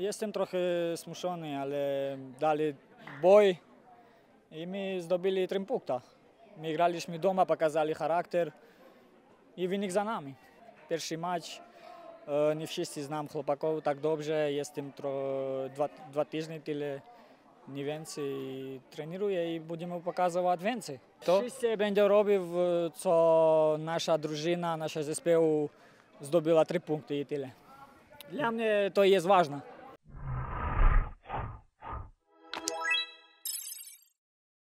Jestem trochę smuszony, ale dali boj i my zdobyli 3 punkty. My graliśmy doma, pokazali charakter i wynik za nami. Pierwszy mecz, nie wszyscy znam chłopaków tak dobrze, jestem 2 tygodnie tyle, nie więcej, trenuję i będziemy pokazywać więcej. Wszyscy będą robić, co nasza drużyna, nasza zespół zdobyła 3 punkty i tyle. Dla mnie to jest ważne.